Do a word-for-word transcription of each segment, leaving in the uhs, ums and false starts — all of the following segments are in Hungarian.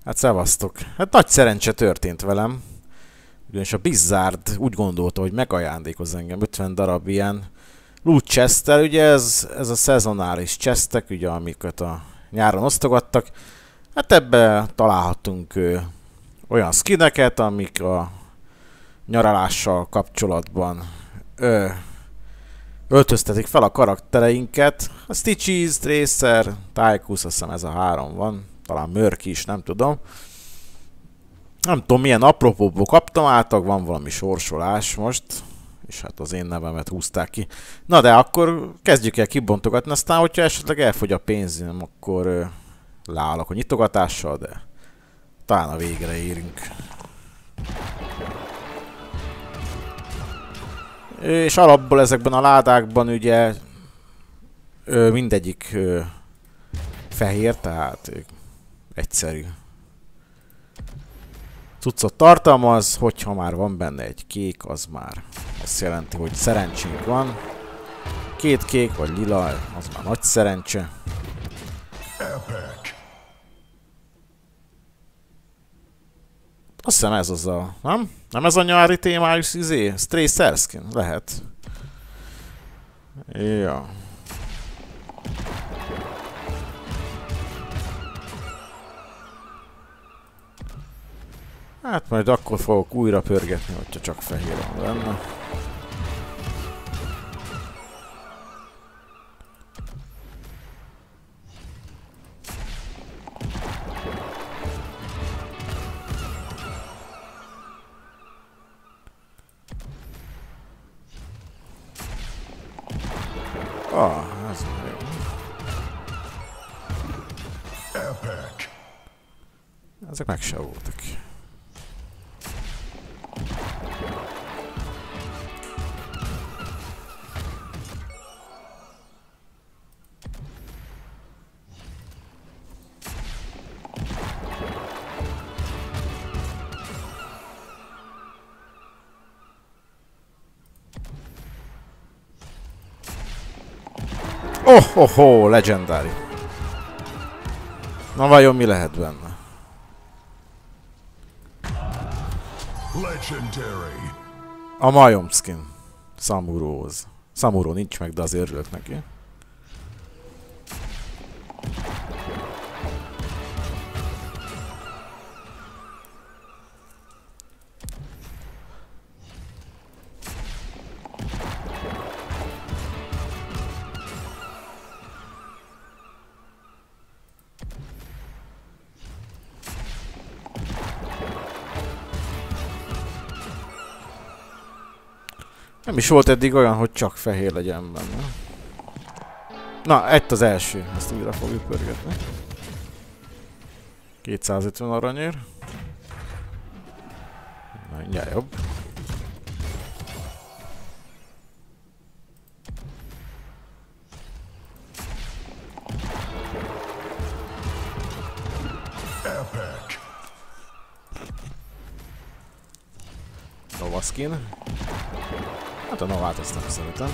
Hát szevasztok. Hát nagy szerencse történt velem. Ugyanis a Blizzard úgy gondolta, hogy megajándékoz engem ötven darab ilyen loot chest-tel. Ugye ez, ez a szezonális chestek, ugye amiket a nyáron osztogattak. Hát ebbe találhatunk ö, olyan skineket, amik a nyaralással kapcsolatban ö, öltöztetik fel a karaktereinket. A Stitches, Tracer, Tychus, azt hiszem ez a három van. Talán Mörk is, nem tudom. Nem tudom milyen apropóból kaptam, átlag van valami sorsolás most. És hát az én nevemet húzták ki. Na de akkor kezdjük el kibontogatni, aztán hogyha esetleg elfogy a pénzem, akkor ö, leállok a nyitogatással, de talán a végre érünk. És alapból ezekben a ládákban ugye ö, mindegyik ö, fehér, tehát ö, egyszerű cuccot tartalmaz, hogyha már van benne egy kék, az már azt jelenti, hogy szerencsénk van. Két kék vagy lila, az már nagy szerencse. Azt hiszem ez az a... nem? Nem ez a nyári témájú izé? Tracer skin? Lehet. Ja. Hát majd akkor fogok újra pörgetni, hogyha csak fehér van benne. Ah, ez jó. Ezek meg se voltak. Oh, oh, oh, legendary. Na vajon mi lehet benne? Legendary. A majom skin. Samuróhoz. Samuró nincs meg, de azért örülök neki. Nem is volt eddig olyan, hogy csak fehér legyen benne. Na, ett az első. Ezt újra fogjuk pörgetni. kétszázötven aranyér. Na, mindjárt jobb. Nova skin. Hát a Novát azt nem szeretem.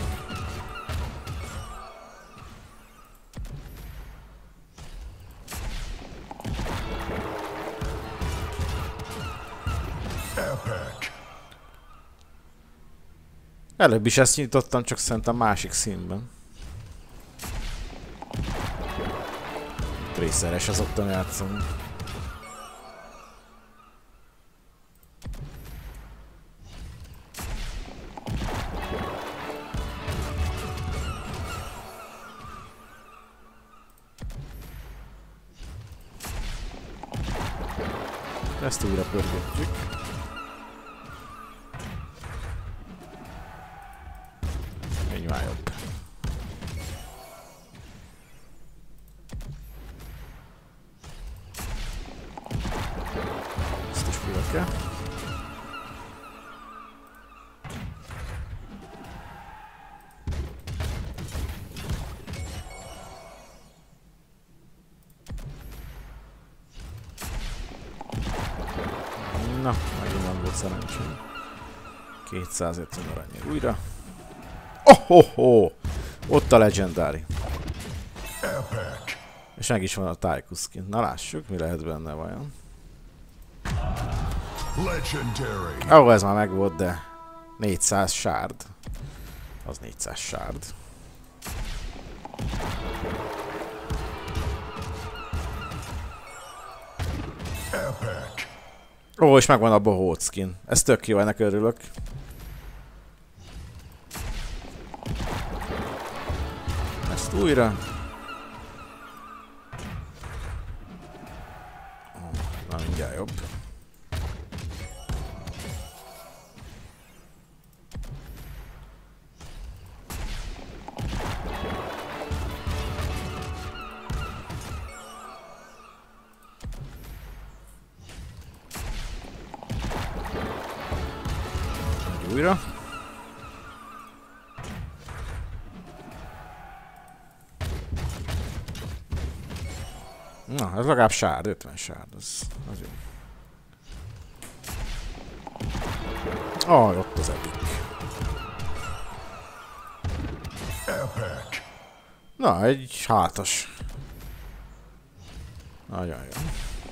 Előbb is ezt nyitottam, csak szerintem másik színben. Traceres szoktam játszani. Ezt újra pörgetjük. Menj már jobb. Ezt is újra kell. Na, megint nem volt szerencsém. kétszázötven aranyér újra. Oh, oh, oh! Ott a legendary. És meg is van a Tychus skin. Na lássuk, mi lehet benne vajon. Legendary. Ó, oh, ez már megvolt, de négyszáz sárd. Az négyszáz sárd. Epic. Ó, és megvan a bohóc skin. Ez tök jó, ennek örülök. Ezt újra. Na, mindjárt jobb. Újra. Na, ez legalább sárd, ötven sárd, az, az jó. Ah, ott az epic. Epic. Na, egy hátas. Nagyon jó.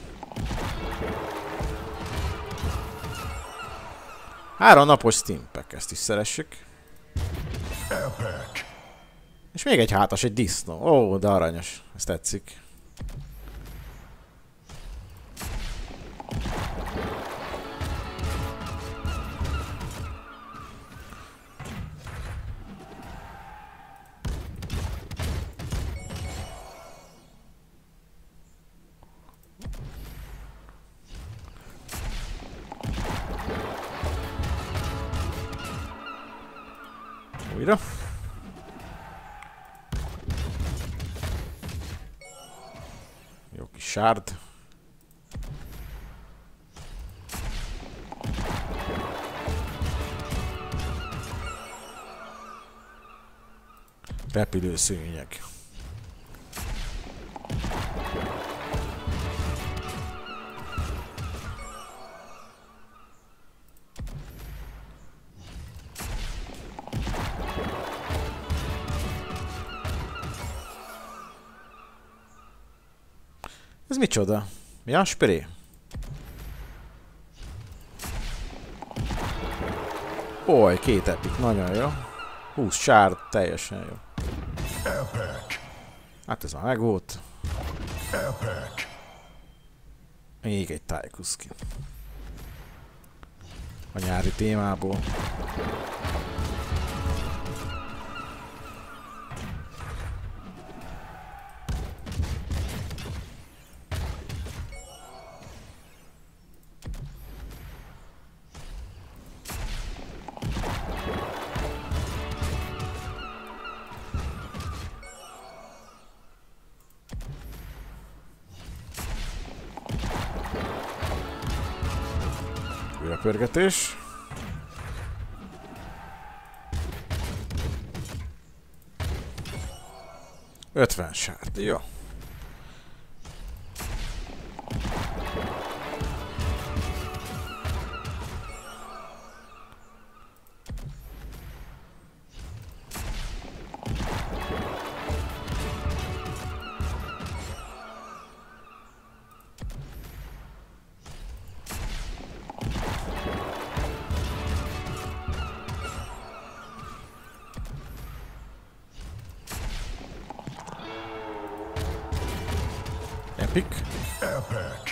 Három napos Steam Pack, ezt is szeressük. Epic. És még egy hátas, egy disznó. Ó, de aranyos. Ez tetszik. Újra. Jó kis sárd. Repülő szőnyeg. Ez micsoda? Mi a spré? Oly, két epic, nagyon jó. húsz sárd, teljesen jó. Epic. Hát ez már megvolt. Epic. Még egy Tychuskin. A nyári témából. Újrapörgetés. ötven sárd, jó. Epic. Epic.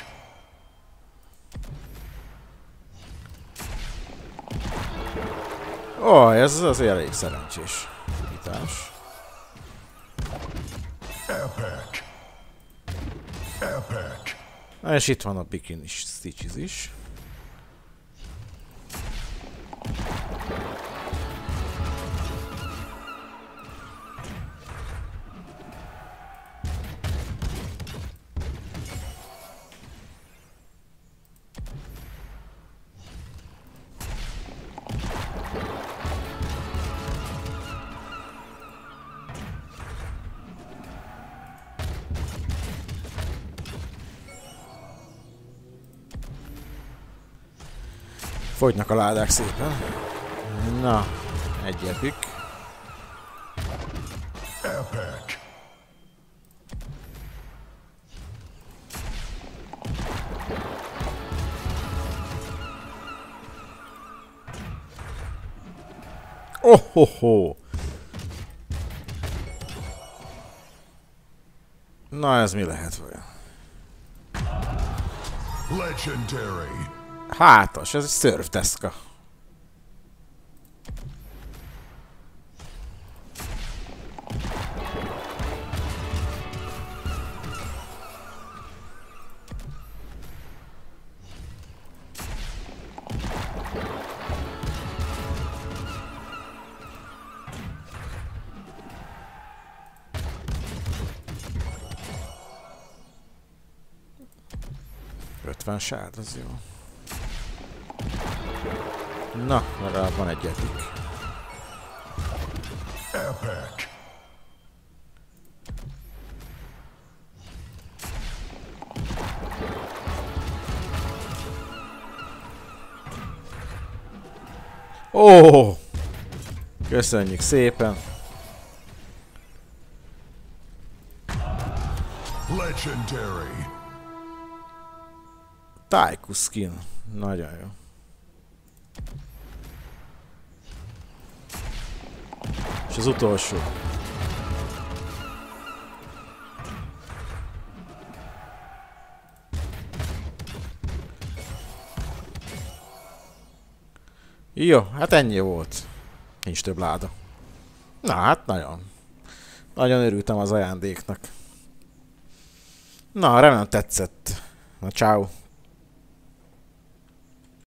Ó, oh, ez azért elég szerencsés. Vitás. Epic. Epic. Na és itt van a Bikini Stitches is. Fogynak a ládák szépen. Na, egy epic. Epic. Oh, ho, ho. Na, ez mi lehet vajon? Legendary. Hátas, ez egy szörfdeszka. ötven sád, az jó. Na, legalább van egy etik. Epic. Ó! Oh! Köszönjük szépen! Legendary. Taiku skin. Nagyon jó. És az utolsó. Jó, hát ennyi volt. Nincs több láda. Na hát nagyon. Nagyon örültem az ajándéknak. Na, remélem tetszett. Na, ciao.